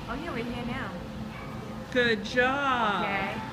Oh yeah, we're here now. Good job. Okay.